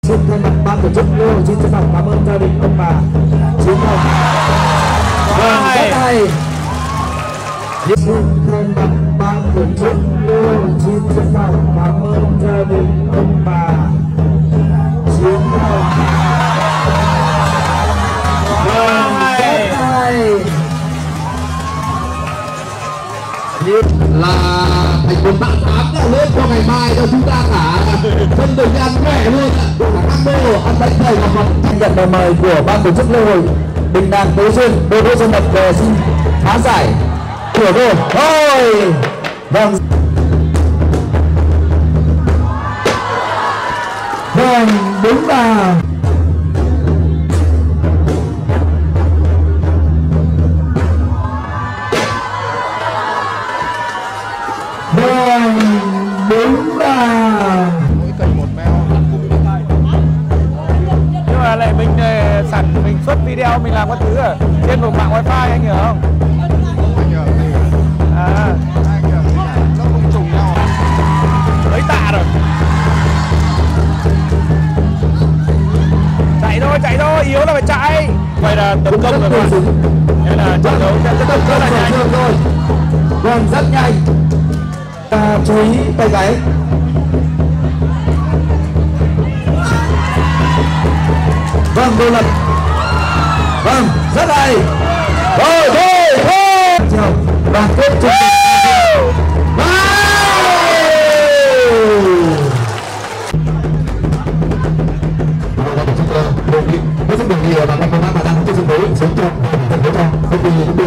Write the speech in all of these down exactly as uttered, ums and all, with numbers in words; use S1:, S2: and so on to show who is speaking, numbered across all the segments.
S1: Xin thay mặt ban tổ chức Lê Hồ xin trân trọng cảm ơn gia đình ông bà Chiến Hồng. Vâng, rất hay. Xin thay mặt ban tổ chức Lê Hồ xin trân trọng cảm ơn gia đình ông bà Chiến Hồng. Vâng, rất hay.
S2: Là thành một bạn tám đã lên cho ngày mai cho chúng ta cả chân được ăn khỏe luôn ạ, cả các đô ăn bánh thầy và mặt.
S1: Nhận lời mời của ban tổ chức lễ hội Đình Đàn Tứ Xuyên, đội đỗ dân lập về xin phá giải của đô. Ôi, vâng, vâng đúng là vâng đúng là
S3: nhưng mà lại mình sẵn mình xuất video mình làm các thứ ở trên vùng mạng wifi anh hiểu không? À, nó không trùng nhau lấy tạ rồi. Chạy thôi chạy thôi, yếu là phải chạy. Vậy là tấn công rồi mà. Thế là trận đấu sẽ rất rất là nhanh
S1: rồi. Vâng, rất nhanh. À, chú ý tay gáy. Vâng, đô lập. Vâng, rất hay. Thôi, thôi, thôi. Đoàn kết chung.
S2: Với rất nhiều và các công tác đang trên sân đấu sống trong thành phố trong không vì chúng tôi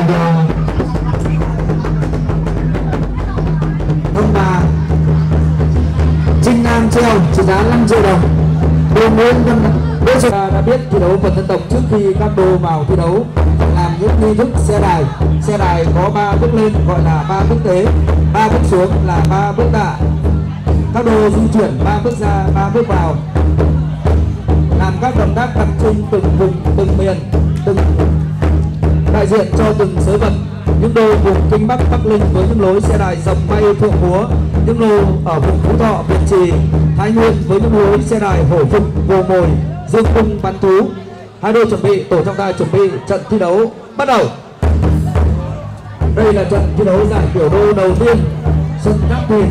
S1: ông bà Trinh Nam treo trị giá năm triệu đồng. Đô Nguyễn Văn Đỗ Xuân đã biết thi đấu quần dân tộc trước khi các đô vào thi đấu làm những nghi thức xe đài. Xe đài có ba bước lên gọi là ba bước tế, ba bước xuống là ba bước tạ. Các đô di chuyển ba bước ra, ba bước vào, làm các động tác đặc trưng từng vùng, từng miền, từng đại diện cho từng giới vật. Những đô vùng Kinh Bắc, Bắc Linh với những lối xe đài dòng bay thượng múa, những đô ở vùng Phú Thọ, Việt Trì, Thái Nguyên với những lối xe đài hổ phục, vồ mồi, dương cung bắn thú. Hai đô chuẩn bị, tổ trọng tài chuẩn bị, trận thi đấu bắt đầu. Đây là trận thi đấu giải biểu đô đầu tiên sân Cát Thìn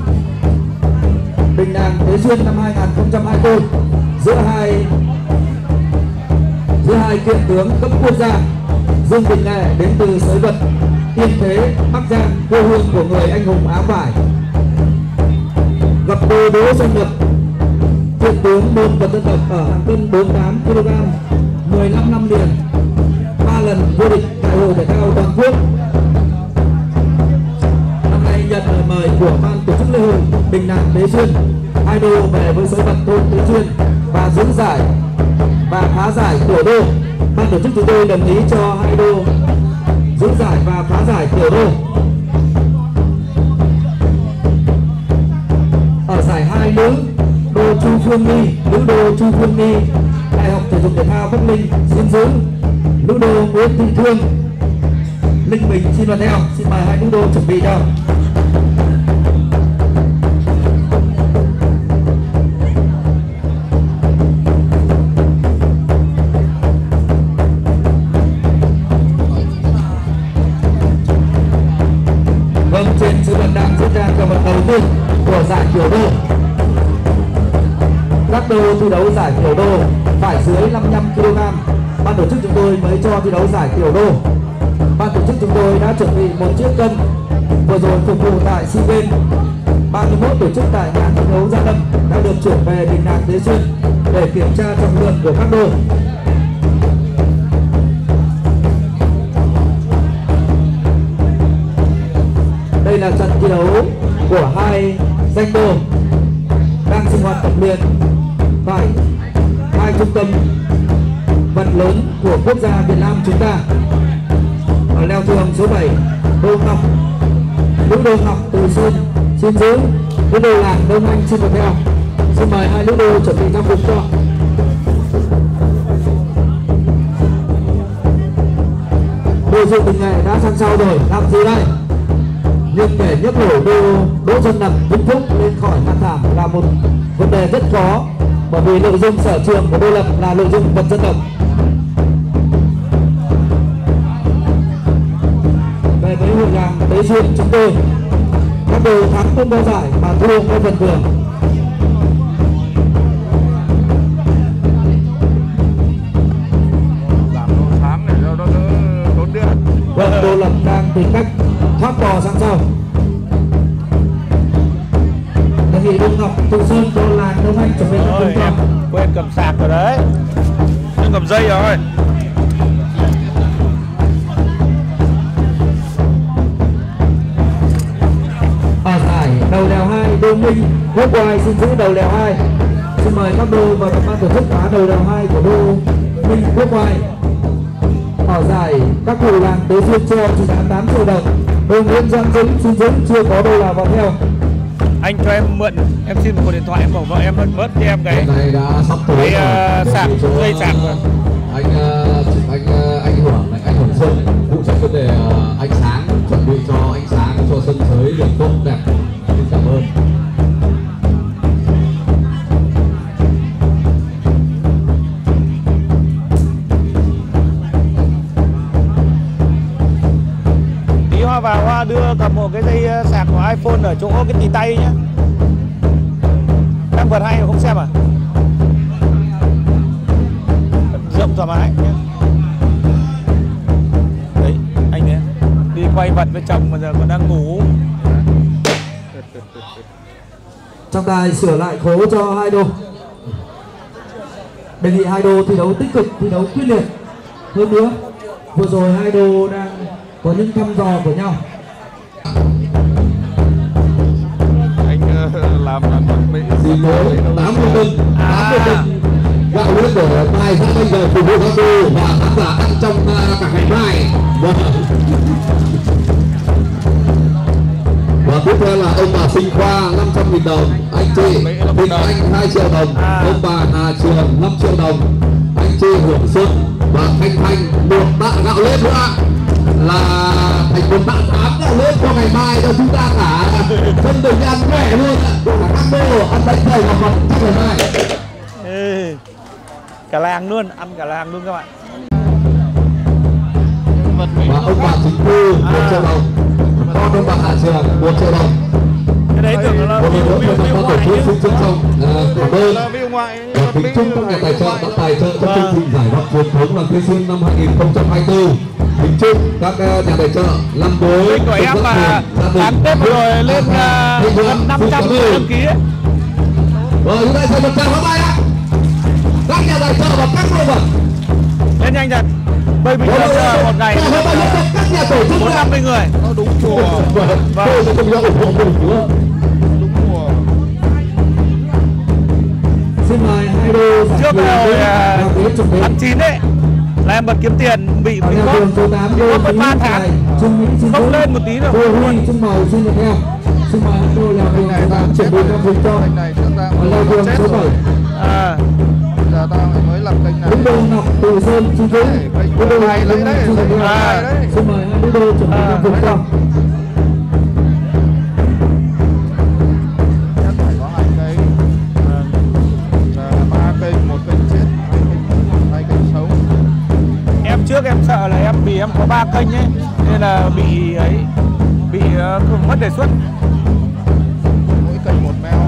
S1: Đình Đàn Thế Xuyên năm hai nghìn không trăm hai mươi tư giữa hai giữa hai kiện tướng cấp quốc gia. Dương Đình Nghệ đến từ Sới Vật, Yên Thế, Bắc Giang, quê hương của người anh hùng áo vải. Gặp đô Đỗ Xuân Lập, kiện tướng môn quần dân tộc ở hạng cân bốn mươi tám ki lô gam, mười lăm năm liền, ba lần vô địch đại hội thể thao toàn quốc. Năm nay nhận lời mời của ban tổ chức lễ hội Đình Đàn Tứ Xuyên, hai đô về với Sới Vật thôn Tứ Xuyên và giữ giải và phá giải tiểu đô. Ban tổ chức chúng tôi đồng ý cho hai đô giữ giải và phá giải tiểu đô. Ở giải hai nữ, đô Chu Phương Nghi, nữ đô Chu Phương Nghi, Đại học Thể dục Thể thao Bắc Ninh xin giữ. Nữ đô Nguyễn Thị Thương, Ninh Bình xin vào theo. Xin mời hai nữ đô chuẩn bị cho. Trên sự vận đang diễn ra cờ vật đầu tiên của giải tiểu đô. Các đô thi đấu giải tiểu đô phải dưới năm mươi lăm ki lô gam. Ban tổ chức chúng tôi mới cho thi đấu giải tiểu đô. Ban tổ chức chúng tôi đã chuẩn bị một chiếc cân vừa rồi phục vụ tại SEA Games ba mươi mốt tổ chức tại nhà thi đấu Gia Lâm đã được chuyển về Đình Đàn Thế Xuyên để kiểm tra trọng lượng của các đô. Đây là trận thi đấu của hai danh đô đang sinh hoạt tập luyện tại hai trung tâm vật lớn của quốc gia Việt Nam chúng ta. Ở leo thường số bảy, Đô Ngọc, nữ đô Ngọc Từ Sơn xin giữ, nữ đô Làng Đông Anh xin vào theo. Xin mời hai nữ đô chuẩn bị trang phục cho. Đô Dương Đình Nghệ đã sẵn sàng rồi, làm gì đây? Nhưng để nhấc nổi đô Đỗ Xuân Lập Vĩnh Phúc lên khỏi mặt thảm là một vấn đề rất khó. bởi vì nội dung sở trường của Đô Lập là nội dung vật dân tộc. Về với hội làng Tế Duyên chúng tôi, các đội thắng không có giải mà thua có phần thưởng.
S3: Làm đồ sáng để cho nó đỡ tốn điện.
S1: Vâng, Đô Lập đang tìm cách thoát bò sang sau. Đề nghị Đông Ngọc, Từ Sơn, Đô Làng, Đông Anh chuẩn bị các
S3: Ôi, em quên cầm sạc rồi đấy. Em cầm dây rồi.
S1: ở giải đầu đèo hai, Đô Minh, Quốc Oai xin giữ đầu đèo hai. Xin mời các đô và ban tổ chức đá đầu đèo hai của Đô Minh, Quốc Oai. Ở giải các cụ làng Tế Duyên treo trị giá tám triệu đồng. Đô Nguyễn Giang Dũng xin giữ, chưa có đô nào vào theo.
S3: Anh cho em mượn, em xin một điện thoại, em bảo vợ em bớt cho em cái
S2: Hôm nay đã sắp tối
S3: cái
S2: rồi.
S3: uh, sạc, dây sạc rồi.
S2: Anh uh, anh uh, anh Hưởng, anh Hưởng Xuân phụ trách vấn đề uh, ánh sáng, chuẩn bị cho ánh sáng cho sân sới được tốt đẹp. Xin cảm ơn.
S3: Tí Hoa vào Hoa đưa cầm một cái dây sạc của iPhone ở chỗ cái tì tay nhá. Em vật hay mà không xem à? Rộng thoải mái nhá. Đấy, anh đấy. Đi quay vật với chồng mà giờ còn đang ngủ.
S1: Trọng tài sửa lại khố cho hai đô. Đề nghị hai đô thi đấu tích cực, thi đấu quyết liệt hơn nữa. Vừa rồi hai đô đang có những thăm dò của nhau.
S3: Anh uh, làm làm Mỹ
S2: Xin lỗi, tám mươi cân, tám mươi cân gạo lúa để mai ra bây giờ phục vụ các đô và khán giả ăn trong uh, cả ngày mai. Và tiếp theo là ông bà Sinh Khoa năm trăm nghìn đồng, anh chị Bình Anh hai triệu đồng, ông bà Hà Trường năm triệu đồng, anh chị Hưởng Xuân và Thanh Thanh một tạ gạo lết nữa là thành một tạ tám gạo lết cho ngày mai cho chúng ta cả sân đừng ăn khỏe luôn ạ, cả các đô ăn bánh dày và vật trong ngày mai.
S3: Ừ. Cả làng luôn, ăn cả làng luôn các bạn.
S2: Và ông bà Chính Thư một triệu đồng, con ông bà Hà Trường một triệu đồng.
S3: Cái đấy tưởng là
S2: Một lần nữa
S3: view
S2: chúng ta tổ chức xin trân trọng cảm ơn
S3: là view ngoại.
S2: và kính chúc các nhà tài trợ đã tài trợ cho chương trình giải đọc truyền thống làng Tây Duyên năm hai nghìn không trăm hai mươi tư. Kính chúc các nhà tài trợ năm mới
S3: Mình của em mà tháng Tết vừa rồi lên gần năm trăm đăng ký ấy.
S2: Rồi chúng ta sẽ một tràng pháo tay ạ. Các nhà tài trợ và các đồ vật
S3: Lên nhanh thật. Bởi vì giờ một ngày
S2: các nhà tổ chức
S3: bốn năm mươi người.
S2: nó đúng chùa. Tôi sẽ cùng nhau ủng hộ mình nữa.
S3: Đúng mùa.
S1: Xin mời hai đô
S3: Trước rồi tháng chín đấy là em bật kiếm tiền bị bị góp góp mất ba tháng không lên một tí đâu.
S1: Cô Huy Trung Màu xin được theo. Xin mời hai đô là đường số tám chuẩn bị các vùng cho. Và là đường số bảy.
S3: À.
S4: Giờ tao mới lập kênh này.
S1: Đô Ngọc, Từ Sơn xin giữ. Đô
S4: Hay lấy đấy.
S1: xin được theo. Xin mời hai đô chuẩn bị các vùng cho.
S4: Chắc phải có hai cây. Ba cây, một cây chết, hai cây, hai cây xấu.
S3: Em trước em sợ là em vì em có ba kênh ấy nên là bị ấy bị uh, mất đề xuất.
S4: Mỗi kênh một meo.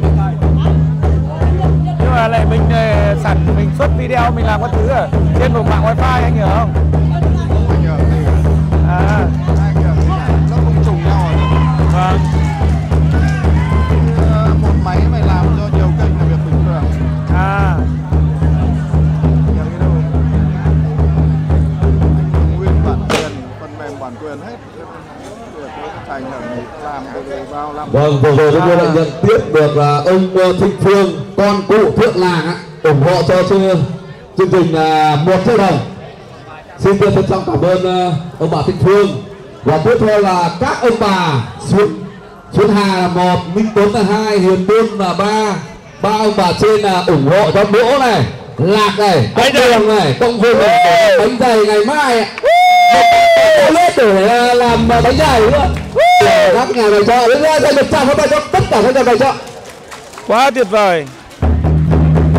S3: Nhưng mà lại mình uh, sẵn mình xuất video mình làm các thứ ở trên một mạng wifi anh hiểu không?
S4: Anh nhờ gì cả.
S3: À.
S4: Hai nhờ gì cả. Nó không trùng nhau rồi.
S3: Vâng.
S4: Một máy mày làm cho nhiều kênh là việc bình thường.
S3: À.
S4: Nhờ cái đâu. Anh nguyên bản quyền, phần mềm bản quyền hết. Việc nó thành là làm từ từ vào làm.
S2: Vâng, vừa rồi chúng tôi đã nhận tiếp được là ông Thịnh Phương, con cụ thượng làng á, ủng hộ cho chương trình một triệu đồng. Xin trân trọng cảm ơn ông bà Thịnh Phương. Và tiếp theo là các ông bà Xuân Xuân Hà là một, Minh Tuấn là hai, Hiền Tương là ba, ba ông bà trên là ủng hộ cho Đỗ này, Lạc này, Công Đường này, Công Vương này, bánh dày ngày mai ạ. Lên để làm bánh dày nữa. Các nhà tài trợ đến đây được chào pháo tay cho tất cả các nhà tài trợ.
S3: Quá tuyệt vời.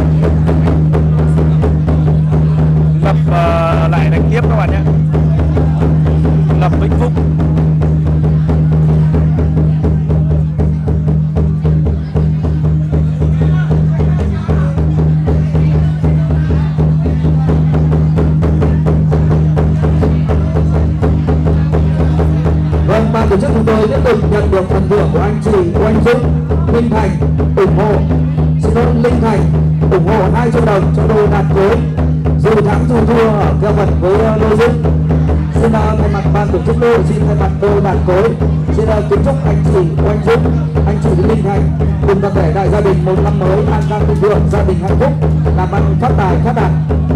S1: ban tổ chức chúng tôi tiếp tục nhận được phần thưởng của anh chị Oanh Dũng, Linh Thành ủng hộ, xin lỗi Linh Thành ủng hộ hai triệu đồng cho đôi đàn cối dù thắng dù thua ở keo vật với Lô Dũng. Xin thay mặt ban tổ chức đôi, xin thay mặt đôi đàn cối xin kính chúc anh chị Oanh Dũng, anh chị Linh Thành cùng tập thể đại gia đình một năm mới an khang thịnh vượng, gia đình hạnh phúc, làm ăn phát tài phát đạt.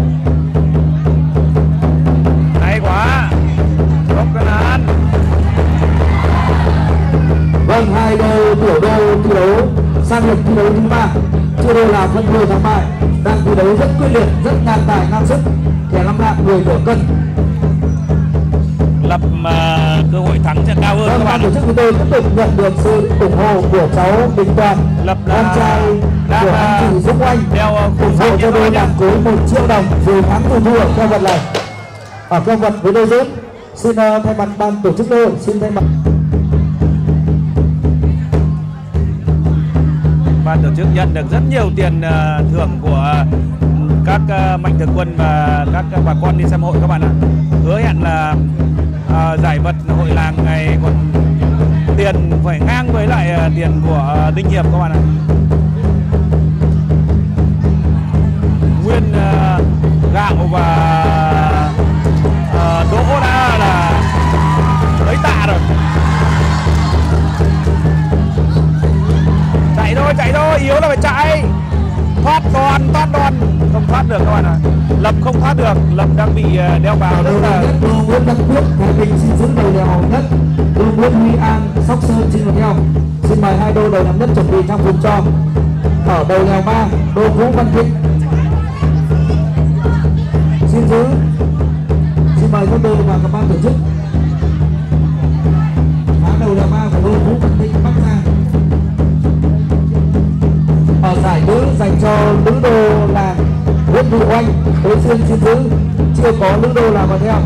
S3: Hay quá, không cần ăn.
S1: Vâng, hai đôi tiểu đôi thi đấu sang lượt thi đấu thứ ba, chưa đôi là phân thua thắng bại, đang thi đấu rất quyết liệt, rất ngang tài ngang sức, kẻ năm nặng người nửa cân.
S3: Lập mà cơ hội thắng sẽ cao hơn.
S1: Vâng,
S3: các
S1: ban
S3: bạn.
S1: tổ chức chúng tôi tiếp tục nhận được sự ủng hộ của cháu Đình Toàn,
S3: Lập
S1: con trai của anh chị Dũng Oanh,
S3: đeo
S1: ủng hộ cho đôi đàn cối một triệu đồng dù thắng dù thua ở keo vật này, ở keo vật với đôi Dũng. Xin uh, thay mặt ban tổ chức đôi, xin thay mặt
S3: ban tổ chức nhận được rất nhiều tiền uh, thưởng của các uh, mạnh thường quân và các uh, bà con đi xem hội các bạn ạ. Hứa hẹn là uh, giải vật hội làng này còn tiền phải ngang với lại uh, tiền của uh, Đinh Hiệp các bạn ạ. Nguyên uh, gạo và uh, đỗ đã là lấy tạ rồi. Chạy thôi, chạy thôi, yếu là phải chạy. Thoát đòn, thoát đòn. Không thoát được các bạn ạ. Lập không thoát được, Lập đang bị đeo vào rất là...
S1: Đô Nguyễn Văn Quyết, Thái Bình xin giữ đầu đèo nhất. Đô Nguyễn Huy An, Sóc Sơn xin vào theo. Xin mời hai đô đầu năm nhất chuẩn bị trang phục cho. Ở đầu đèo ba, đô Vũ Văn Thịnh xin giữ. Xin mời các đô và các ban tổ chức. Á đầu đèo ba của đô Vũ Văn Thịnh Bắc Giang. Ở giải nữ dành cho nữ đô là Nguyễn Thị Oanh, đối xuyên xin giữ, chưa có nữ đô làm vào theo.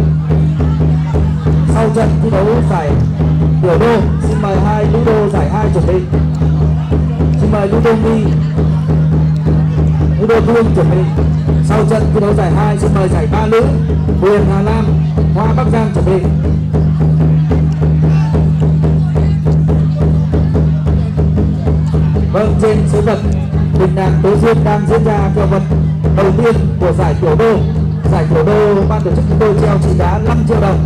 S1: Sau trận thi đấu giải tiểu đô, xin mời hai nữ đô giải hai chuẩn bị. Xin mời nữ đô My, nữ đô Thương chuẩn bị. Sau trận thi đấu giải hai, xin mời giải ba nữ Huyền Hà Lam, Hoa Bắc Giang chuẩn bị. Vâng, trên số vật bình đàn Tố Duyên đang diễn ra keo vật đầu tiên của giải tiểu đô. Giải tiểu đô ban tổ chức chúng tôi treo trị giá năm triệu đồng.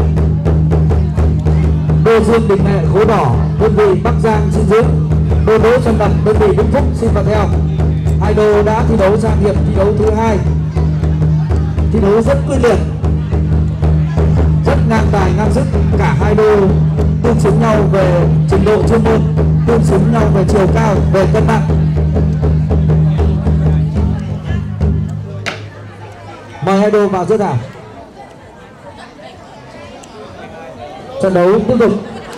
S1: Đô Dương Đình Nghệ Khố Đỏ, đơn vị Bắc Giang xin giữ. Đô Đỗ Xuân Lập, đơn vị Vĩnh Phúc xin vào theo. Hai đô đã thi đấu sang hiệp thi đấu thứ hai, thi đấu rất quyết liệt, rất ngang tài ngang sức. Cả hai đô tương xứng nhau về trình độ chuyên môn, tương xứng nhau về chiều cao, về cân nặng. Mời hai đô vào giữa đảo. Trận đấu tiếp tục.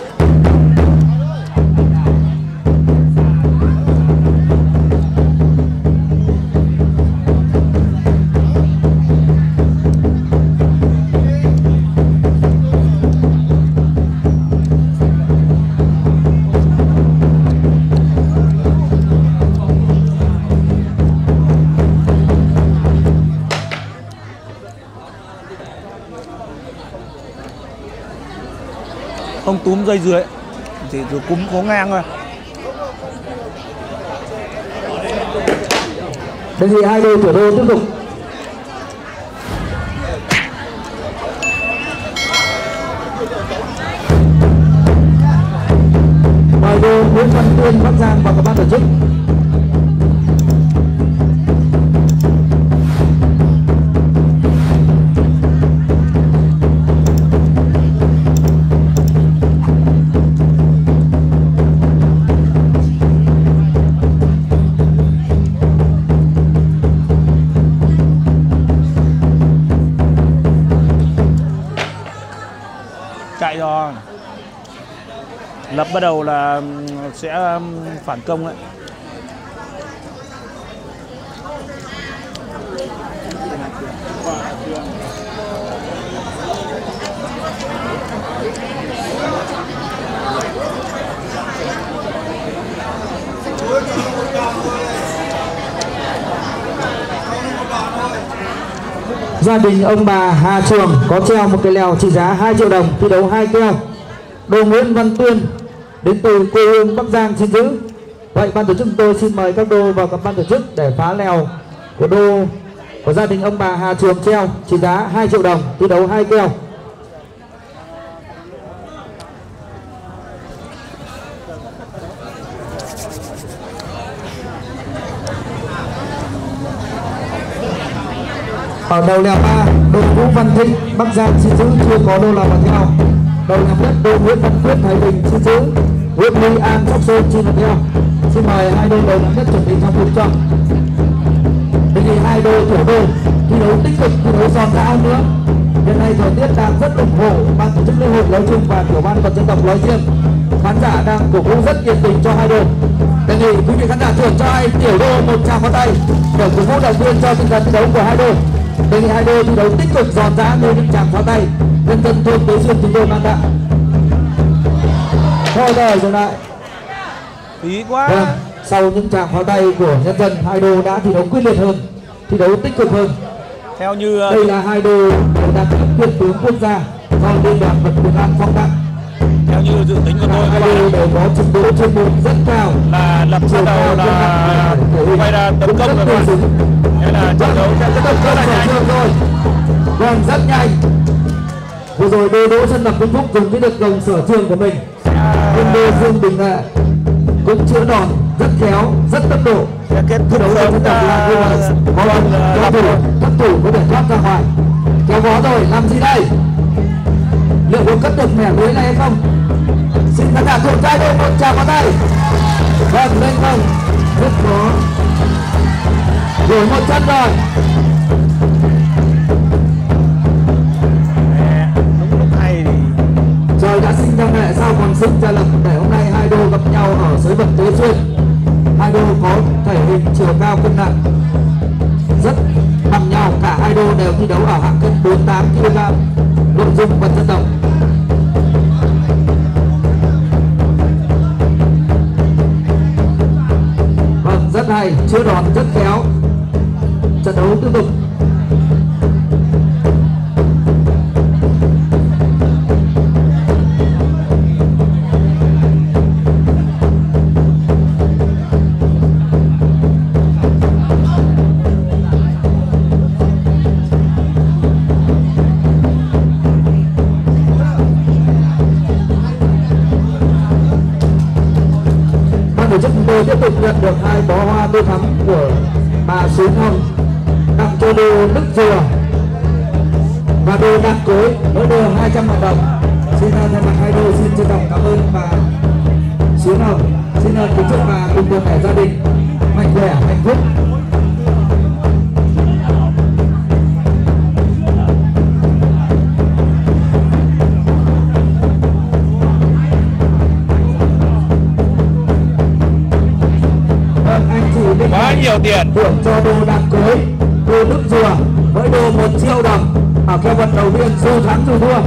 S3: Không túm dây dưới thì rồi cúm cố ngang thôi.
S1: Thế thì hai đôi tiểu đô tiếp tục. Mời đô Nguyễn Văn Tuyên Bắc Giang và các ban tổ chức.
S3: Chạy rồi. Lập bắt đầu là sẽ phản công đấy.
S1: Gia đình ông bà Hà Trường có treo một cái lèo trị giá hai triệu đồng, thi đấu hai keo. Đô Nguyễn Văn Tuyên đến từ quê hương Bắc Giang xin giữ. Vậy ban tổ chức chúng tôi xin mời các đô vào các ban tổ chức để phá lèo của đô của gia đình ông bà Hà Trường Treo trị giá hai triệu đồng, thi đấu hai kèo. Ở đầu lèo ba, đô Vũ Văn Thịnh Bắc Giang xin giữ, chưa có đô nào vào theo. Đầu lèo nhất, đô Nguyễn Văn Quyết Thái Bình xin giữ, Nguyễn Ly An Sóc Sơn xin vào theo. Xin mời hai đô đầu nhất chuẩn bị trang phục cho. Đề nghị hai đô tiểu đô thi đấu tích cực, thi đấu giòn giã nữa. Hiện nay thời tiết đang rất ủng hộ ban tổ chức lễ hội nói chung và tiểu ban toàn dân tộc nói riêng. Khán giả đang cổ vũ rất nhiệt tình cho hai đô. Đề nghị quý vị khán giả thưởng cho hai tiểu đô một tràng pháo tay để cổ vũ động viên cho tinh thần thi đấu của hai đô. Đề nghị hai đô thi đấu tích cực giòn giã như những tràng pháo tay nhân dân thôn Tứ Xuyên chúng tôi mang lại. Thôi rồi dừng lại.
S3: Phí quá.
S1: Vâng, sau những tràng pháo tay của nhân dân, hai đô đã thi đấu quyết liệt hơn, thi đấu tích cực hơn.
S3: Theo như
S1: Đây là hai đô đều đạt cấp quyền tướng quốc gia do liên đoàn vật Việt Nam phong tặng.
S3: theo như dự tính của tôi
S1: Hai
S3: các
S1: đô
S3: bạn
S1: đều có trình độ chuyên môn rất cao.
S3: là lập bắt đầu là quay ra tấn công rồi bạn. Thế là trận đấu sẽ rất rất là nhanh
S1: rồi. Vâng, rất nhanh. Vừa rồi đô Đỗ Xuân Lập Vĩnh Phúc dùng cái lực gồng sở trường của mình. Quân đô Dương Đình Nghệ cũng chữa đòn rất khéo, rất tốc độ.
S3: kết
S1: Thi đấu
S3: thúc
S1: rất là có có thủ thất thủ có thể thoát ra ngoài. Kéo vó rồi, làm gì đây? Liệu có cất được mẻ lưới này hay không? Xin khán giả thổi tay đây một tràng vào tay. Vâng, lên không? Rất khó. Rồi một chân rồi.
S3: đúng lúc hay thì
S1: Trời đã sinh ra mẹ, sao còn sinh ra lập, để hôm nay hai đô gặp nhau ở giới vật Tứ Xuyên. Hai đô có thể hình, chiều cao, cân nặng rất bằng nhau. Cả hai đô đều thi đấu ở hạng cân bốn mươi tám ki lô gam, nội dung vật dân tộc. Vâng, rất hay, chữa đòn rất khéo. Trận đấu tiếp tục. Tổ chức chúng tôi tiếp tục nhận được hai bó hoa tô thắm của bà Xuyến Hồng tặng cho đô Đức Dừa và đô Đan Cối, mỗi đô hai trăm ngàn đồng. Xin thay mặt hai đô xin trân trọng cảm ơn bà Xuyến Hồng. Xin kính chúc bà cùng toàn thể gia đình mạnh khỏe, hạnh phúc.
S3: quá nhiều tiền.
S1: Thưởng cho đô Đan Cối, đô Đức Dừa, mỗi đô một triệu đồng. Ở kèo vận đầu tiên dù thắng dù thua.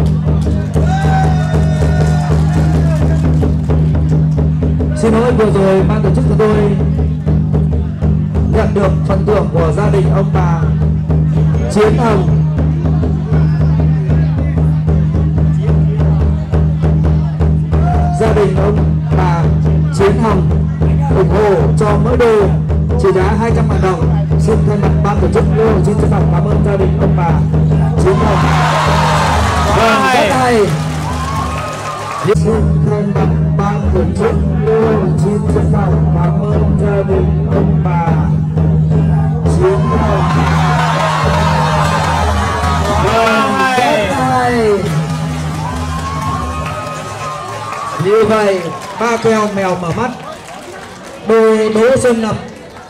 S1: Xin lỗi, vừa rồi ban tổ chức của tôi nhận được phần thưởng của gia đình ông bà Chiến Hồng. Gia đình ông bà Chiến Hồng ủng hộ cho mỗi đô trị giá hai trăm ngàn đồng. Xin thay mặt ban tổ chức lễ hội xin trân trọng cảm ơn gia đình ông bà Chiến Hồng. Vâng, rất hay. Xin thay mặt ban tổ chức lễ hội xin trân trọng cảm ơn gia đình ông bà Chiến Hồng. Vâng, rất hay. Như vậy ba kèo mèo mở mắt. Đô Đỗ Xuân Lập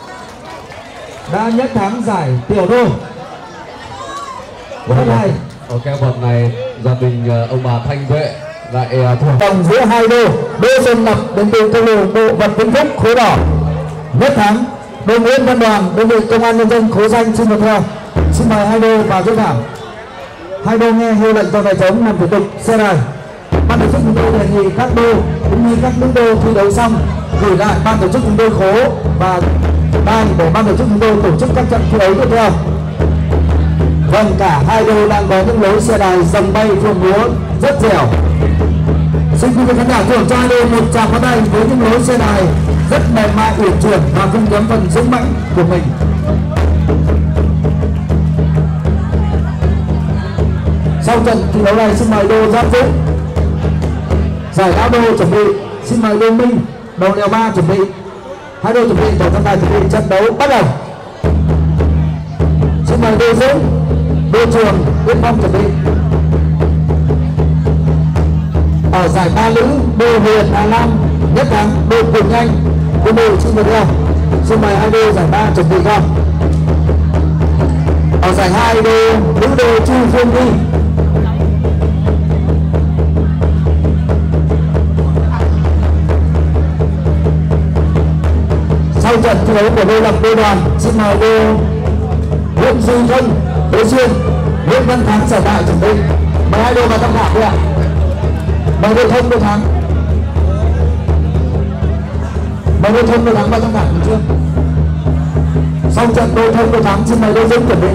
S1: đã nhất thắng giải tiểu đô. Rất hay.
S2: Ở kèo vật này gia đình ông bà Thanh Vệ lại thưởng
S1: Vòng giữa hai đô, Đỗ Xuân Lập đến từ câu lạc bộ vật Vĩnh Phúc khối đỏ nhất thắng. Đô Nguyễn Văn Đoàn đơn vị công an nhân dân khối xanh xin một theo. Xin mời hai đô vào giúp thảm. Hai đô nghe hiệu lệnh do vài trống làm thủ tục xe đài. Ban tổ chức chúng tôi đề nghị các đô cũng như các nữ đô thi đấu xong gửi lại ban tổ chức chúng tôi khố và đài để ban tổ chức chúng tôi tổ chức các trận thi đấu tiếp theo. Vâng, cả hai đô đang có những lối xe đài dòng bay phượng múa rất dẻo, Xin quý vị khán giả thưởng cho hai đội một tràng pháo tay với những lối xe đài rất mềm mại, uyển chuyển và không kém phần dũng mãnh của mình. Sau trận thi đấu này xin mời đô Giáp Dũng, giải áo đô chuẩn bị. Xin mời đô Minh, đầu lèo ba chuẩn bị. Hai đô chuẩn bị, tổ trọng tài chuẩn bị, trận đấu bắt đầu. Xin mời đô Dũng, đô Trường, Yên Phong chuẩn bị. Ở giải ba nữ, đô Huyền, Hà Nam, Nhất Thắng, đô Quỳnh Anh, đô Mười xin mời theo. Xin mời hai đô giải ba chuẩn bị con. Ở giải hai đô nữ đô Chu Phương Nhi. Sau trận thi đấu của đô Lập, đô Đoàn, xin mời đô Nguyễn Duy Thân, đô Xuyên, Nguyễn Văn Thắng giải tại chuẩn bị. Mời hai đô vào tham khảo đi ạ. Mời đô Thông, đô Thắng. Mời đô Thông, đô Thắng vào tham khảo được chưa? Sau trận đô Thông, đô Thắng xin mời đô Dũng chuẩn bị.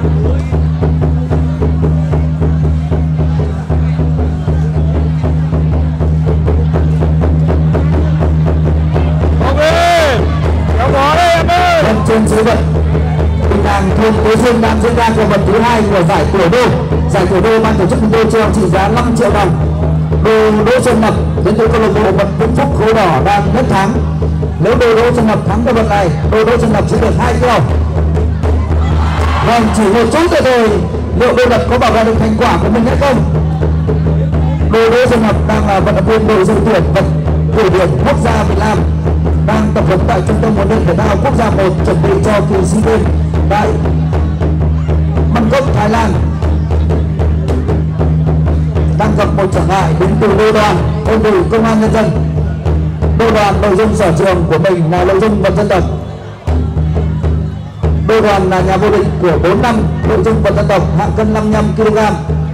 S1: Trên dưới vật bình đẳng thôn Tứ Xuyên đang diễn ra cuộc vật thứ hai của giải tiểu đô. Giải tiểu đô ban tổ chức chúng tôi treo trị giá năm triệu đồng. Đô Đỗ Xuân Lập đến từ câu lạc bộ Vận Vĩnh Phúc Khối Đỏ đang nhất thắng. Nếu đô Đỗ Xuân Lập thắng cái vật này, đô Đỗ Xuân Lập sẽ được hai triệu. Vâng, chỉ một chút nữa thôi, liệu đô Lập có bảo vệ được thành quả của mình hay không? Đô Đỗ Xuân Lập đang là vận động viên đội dự tuyển vật cổ điển quốc gia Việt Nam, đang tập huấn tại trung tâm huấn luyện thể thao quốc gia một chuẩn bị cho kỳ SEA Games tại Bangkok, Thái Lan. Đang gặp một trở ngại đến từ đô Đoàn, ôn đội Công an Nhân dân. Đô Đoàn nội dung sở trường của mình là nội dung vật dân tộc. Đô Đoàn là nhà vô địch của bốn năm nội dung vật dân tộc hạng cân năm mươi lăm ki lô gam.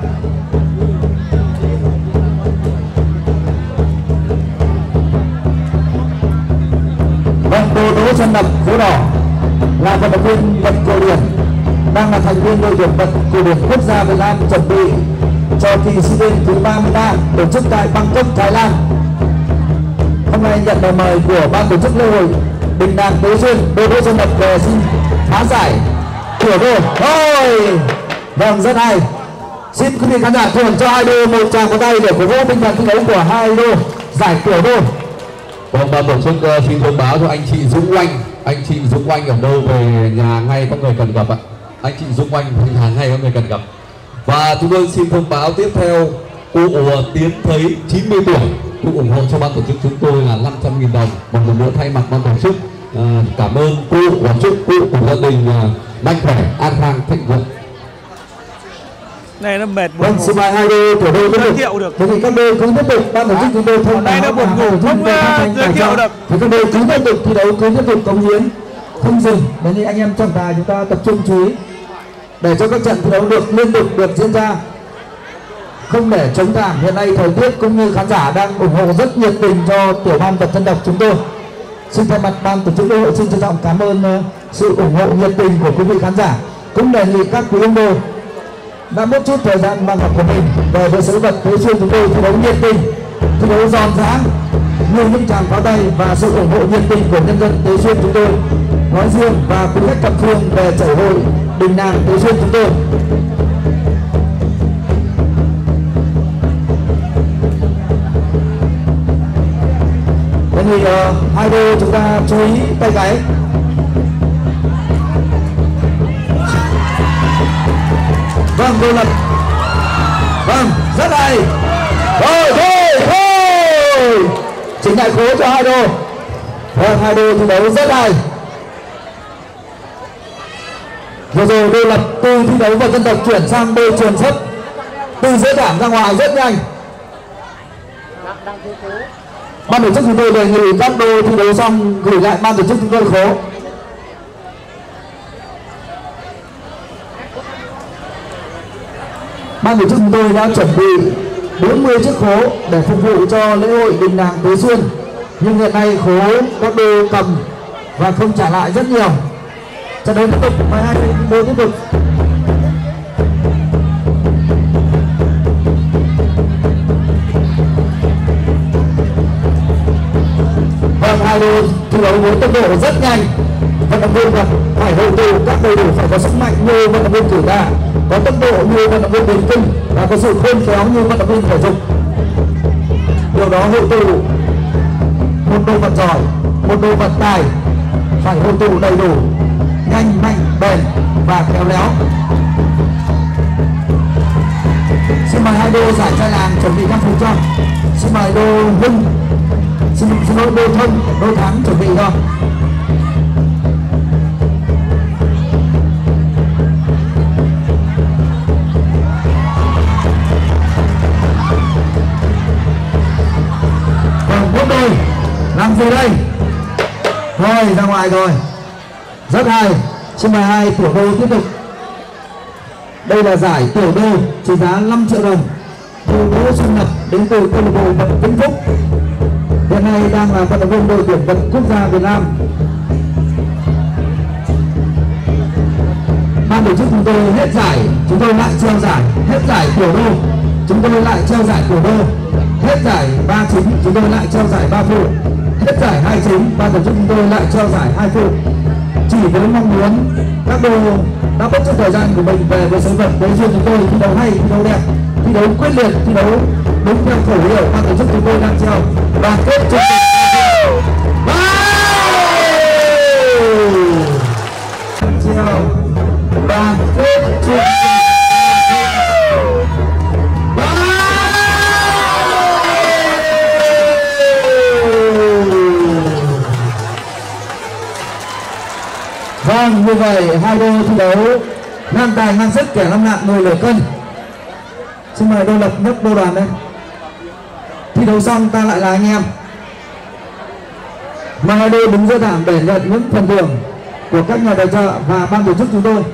S1: Đô Đỗ Xuân Lập Khối Đỏ là vận động viên vật cổ điển, đang là thành viên đội tuyển vật cổ điển quốc gia Việt Nam chuẩn bị cho kỳ SEA Games thứ ba mươi ba tổ chức tại Bangkok, Thái Lan. Hôm nay nhận lời mời của ban tổ chức lễ hội Bình Đàn Tứ Xuyên, Đô Đỗ Xuân Lập về xin phá giải tiểu đô. Ôi, vâng, rất hay. Xin quý vị khán giả thưởng cho hai đô một tràng pháo tay để cổ vũ tinh thần thi đấu của hai đô giải tiểu đô.
S2: Vâng, ban tổ chức uh, xin thông báo cho anh chị Dũng Oanh. Anh chị Dũng Oanh ở đâu về nhà ngay có người cần gặp ạ. Anh chị Dũng Oanh về nhà ngay có người cần gặp. Và chúng tôi xin thông báo tiếp theo, cô Tiến Thấy chín mươi tuổi, cô ủng hộ cho ban tổ chức chúng tôi là năm trăm nghìn đồng. Một lần nữa thay mặt ban tổ chức uh, cảm ơn cô và chúc cô cùng gia đình uh, mạnh khỏe, an khang, thịnh vượng.
S3: Này nó mệt buồn
S1: Vâng,
S3: ngủ.
S1: xin mời hai đô tiểu đô tiếp
S3: Giới
S1: tục.
S3: thiệu được.
S1: Thế thì các đô cứ tiếp tục, ban tổ chức chúng tôi thông
S3: Đây nó buồn ngủ, không uh, giới thiệu được.
S1: Thì các đô cứ tiếp tục thi đấu, cứ tiếp tục cống hiến, không dừng. Để thì anh em trọng tài chúng ta tập trung chú ý để cho các trận thi đấu được liên tục được diễn ra, không để chống thảm. Hiện nay thời tiết cũng như khán giả đang ủng hộ rất nhiệt tình cho tiểu ban vật dân tộc chúng tôi. Xin thay mặt ban tổ chức lễ hội xin trân trọng cảm ơn uh, sự ủng hộ nhiệt tình của quý vị khán giả, cũng đề nghị các quý ông đô đã mất chút thời gian mang học của mình về với sự vật Tứ Xuyên chúng tôi thi đấu nhiệt tình, thi đấu giòn giã, nhiều những tràng pháo tay và sự ủng hộ nhiệt tình của nhân dân Tứ Xuyên chúng tôi nói riêng và quý khách thập phương về chảy hội Đình Nàng Tứ Xuyên chúng tôi. Thế thì uh, hai đô chúng ta chú ý tay gáy. Vâng, Đô Lập. Vâng, rất hay. Thôi, thôi, thôi. Chính đại khối cho hai đô. Vâng, hai đô thi đấu rất hay. Vừa rồi Đô Lập từ thi đấu vật dân tộc chuyển sang đôi truyền sấp, từ dễ cảm ra ngoài rất nhanh. Ban tổ chức chúng tôi đề nghị các đô thi đấu xong gửi lại ban tổ chức chúng tôi khố. Ban tổ chức chúng tôi đã chuẩn bị bốn mươi chiếc khố để phục vụ cho lễ hội Đình Nàng Tứ Xuyên, nhưng hiện nay khố các đô cầm và không trả lại rất nhiều. Trận đấu tiếp tục, mười hai đô tiếp tục. hai đô thi đấu với tốc độ rất nhanh. Vận động viên phải hội tụ các đầy đủ, phải có sức mạnh như vận động viên cử đà, có tốc độ như vận động viên điền kinh và có sự khôn khéo như vận động viên thể dục. Điều đó hội tụ một đôi vật giỏi, một đôi vật tài, phải hội tụ đầy đủ, nhanh, mạnh, bền và khéo léo. Xin mời hai đô giải trai làng chuẩn bị năm phút cho. Xin mời đô Hưng, xin, xin lỗi đô Thông, đô Thắng chuẩn bị cho. Còn bốn đôi làm gì đây? Thôi ra ngoài rồi. Rất hay. Xin mời hai tiểu đô tiếp tục. Đây là giải tiểu đô trị giá năm triệu đồng. Cô Đỗ Xuân Lập đến từ câu lạc bộ vận Vĩnh Phúc, hiện nay đang là vận động viên đội tuyển vận quốc gia Việt Nam. Ban tổ chức chúng tôi hết giải, chúng tôi lại treo giải. Hết giải tiểu đô, chúng tôi lại treo giải tiểu đô. Hết giải ba chính, chúng tôi lại treo giải ba phụ. Hết giải hai chính, ban tổ chức chúng tôi lại treo giải hai phụ. Chỉ với mong muốn các đô đã bất chấp thời gian của mình về với sới vật với riêng chúng tôi thi đấu hay, thi đấu đẹp, thi đấu quyết liệt, thi đấu đúng theo khẩu hiệu ban tổ chức chúng tôi đang treo đoàn kết chung treo đoàn kết chung Vâng, như vậy hai đô thi đấu ngang tài ngang sức, kẻ năm nặng mười nửa cân. Xin mời đô Lập nhấc đô đoàn đây. Thi đấu xong ta lại là anh em. Mời hai đô đứng giữa thảm để nhận những phần thưởng của các nhà tài trợ và ban tổ chức chúng tôi.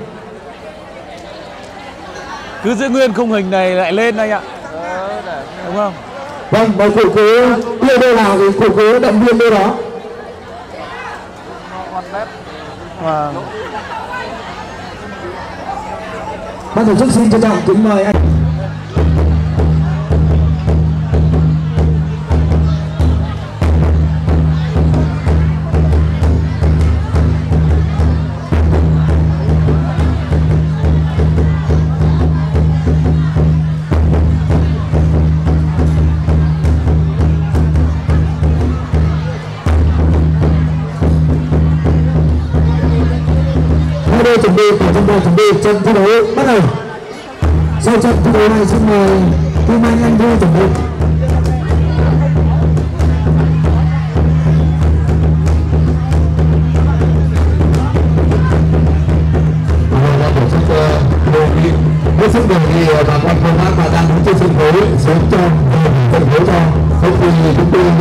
S3: Cứ giữ nguyên khung hình này lại lên anh ạ. Đúng không?
S1: Vâng, mời cụ cứ đưa đô nào thì cụ cứ động viên đô đó.
S3: Wow.
S1: Ban tổ chức xin trân trọng kính mời anh. Chuẩn bị của chúng tôi chuẩn bị trận thi đấu bắt đầu. Sau trận thi đấu này xin mời Kim Anh Anh Thu chuẩn bị. Hết sức đề nghị bà con cô bác và đang đứng trên sân khấu xuống cho sân khấu cho không thì chúng tôi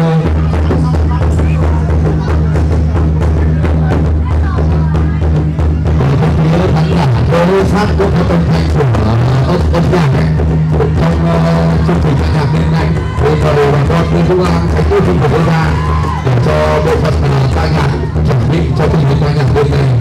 S1: phát cũng có tâm thanh của âm âm nhạc ấy trong uh, chương trình ca nhạc đêm nay. Bây giờ bà con bên công an thành phố Hồ Chí ra để cho bộ phận uh, ca nhạc chuẩn bị cho chương trình ca nhạc đêm nay.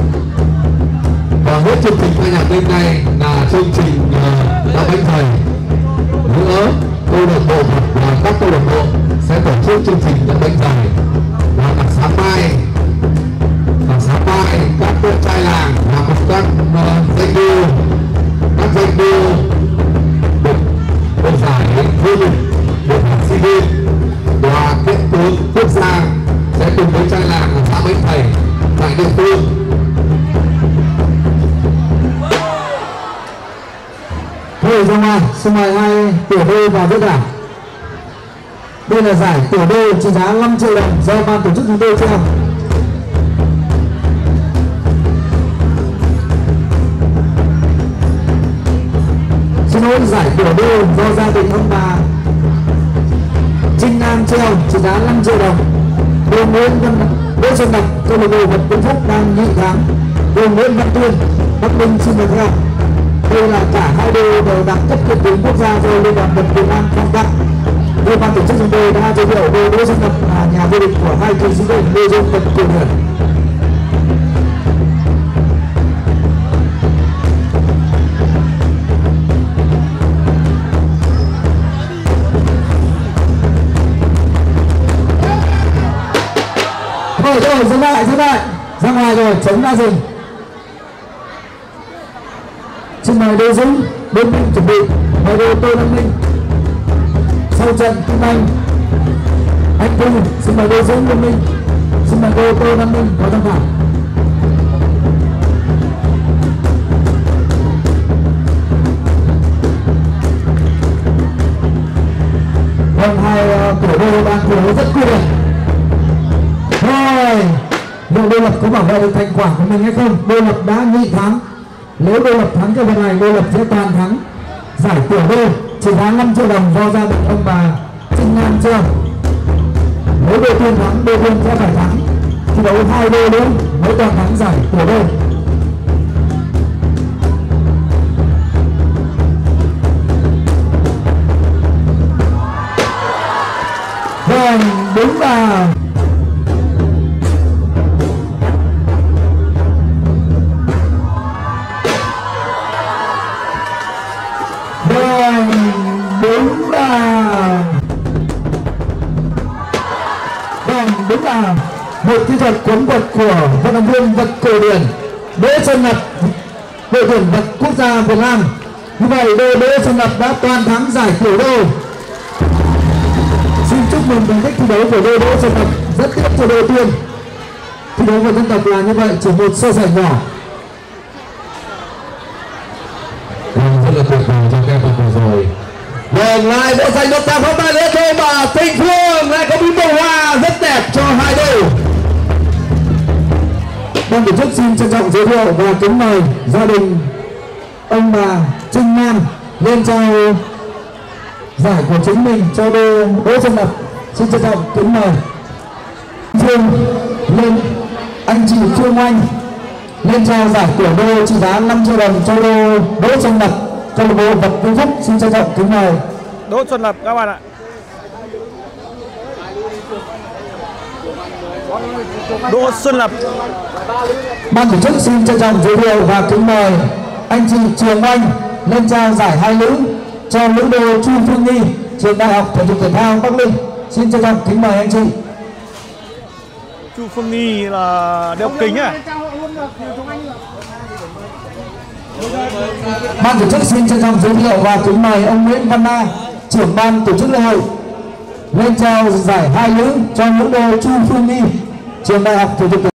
S1: Và hết chương trình ca nhạc đêm nay là chương trình uh, đá bánh thầy nữa. Câu lạc bộ và các câu lạc bộ sẽ tổ chức chương trình đá bánh thầy và cả sáng mai. Và sáng mai các cô trai làng và các danh đua các danh đua được được giải vô địch được SEA Games và kết tướng quốc gia sẽ cùng với trai làng ở xã Bến Thầy tại địa phương. Thôi ra ngoài, xin mời hai tiểu đô vào với đảo. Đây là giải tiểu đô trị giá năm triệu đồng do ban tổ chức chúng tôi treo. Xin lỗi, giải tiểu đô do gia đình ông bà Trinh An treo trị giá năm triệu đồng. Đô Nguyễn Văn Đỗ Xuân Lập câu lạc bộ vận Vĩnh Phúc đang nhị thắng. Đô Nguyễn Văn Tuyên Bắc Ninh xin mời theo. Đây là cả hai đô đều đạt cấp kiện tướng quốc gia do Liên đoàn vận Việt Nam phong tặng. Đây ban tổ chức chúng tôi đã giới thiệu đô Đỗ Xuân Lập là nhà vô địch của hai kỳ sea games Lê Dương Vận Kiều Hiển. rồi, dừng lại, dừng lại. Ra ngoài rồi, chống ra rừng. Xin mời Đô Dũng, bên mình chuẩn bị. Mời Đô Tô Đăng Minh. Sau trận Kim Anh, anh Thu, xin mời Đô Dũng bên mình. Xin mời Đô Tô Đăng Minh có tham khảo. Vâng, hai cổ đô đang thi đấu rất quyết liệt. Thôi, liệu Đô Lập có bảo vệ được thành quả của mình hay không? Đô Lập đã nhị thắng. Nếu Đô Lập thắng cái vận này, Đô Lập sẽ toàn thắng giải tiểu đô, chỉ thắng năm triệu đồng do gia đình ông bà Trinh Nam chưa. Nếu Đô Tuyên thắng, Đô Tuyên sẽ phải thắng thi đấu hai đô nữa mới toàn thắng giải tiểu đô. Vâng, đúng là vâng, đúng là vâng, đúng là một kỹ thuật cuốn vật của vận động viên vật cổ điển Đỗ Xuân Lập, đội tuyển vật quốc gia Việt Nam. Như vậy đô Đỗ Xuân Lập đã toàn thắng giải tiểu đô. Xin chúc mừng thành tích thi đấu của đô Đỗ Xuân Lập. Rất tiếc cho Đô Tuyên. Thi đấu của dân tộc là như vậy, chỉ một sơ sẩy nhỏ.
S2: Rất là tuyệt vời trong các phần vừa rồi. Vâng, lại bộ giành được tạm phóng tay lễ thô và Thịnh Phương lại có biến bầu hoa rất đẹp cho hai đôi.
S1: Ban tổ chức xin trân trọng giới thiệu và kính mời gia đình ông bà Trinh Nam lên trao giải của chính mình cho đô Đỗ Xuân Lập. Xin trân trọng kính mời Trương lên anh chị Trương Oanh lên trao giải của đô trị giá năm triệu đồng cho đô Đỗ Xuân Lập, câu lạc bộ vật Vĩnh Phúc. Xin trân trọng kính mời
S3: Đỗ Xuân Lập các bạn ạ. Đỗ Xuân Lập.
S1: Ban tổ chức xin trân trọng giới thiệu và kính mời anh chị Trường Oanh lên trao giải hai nữ cho nữ đô Chu Phương Nhi, trường Đại học Thể dục Thể thao Bắc Ninh. Xin trân trọng kính mời anh chị.
S3: Chu Phương Nhi là đeo kính à?
S1: Ban tổ chức xin trân trọng giới thiệu và kính mời ông Nguyễn Văn Na, trưởng ban tổ chức lễ hội, lên trao giải hai nữ cho nữ đô Chu Phương Nhi, trường Đại học Thể dục Thể